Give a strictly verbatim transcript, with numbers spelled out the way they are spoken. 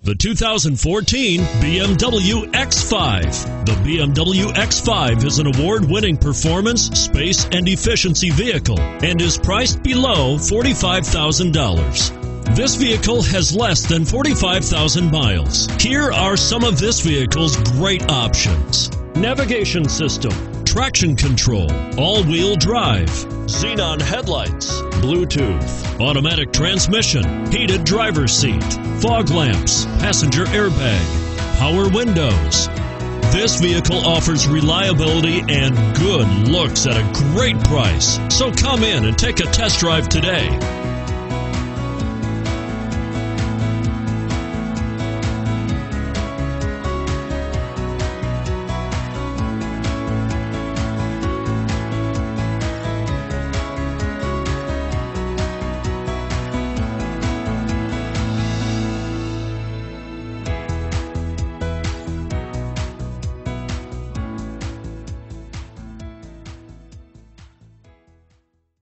The two thousand fourteen B M W X five. The B M W X five is an award-winning performance, space, and efficiency vehicle and is priced below forty-five thousand dollars. This vehicle has less than forty-five thousand miles. Here are some of this vehicle's great options: navigation system, traction control, all-wheel drive, xenon headlights, Bluetooth, automatic transmission, heated driver's seat, fog lamps, passenger airbag, power windows. This vehicle offers reliability and good looks at a great price. So come in and take a test drive today.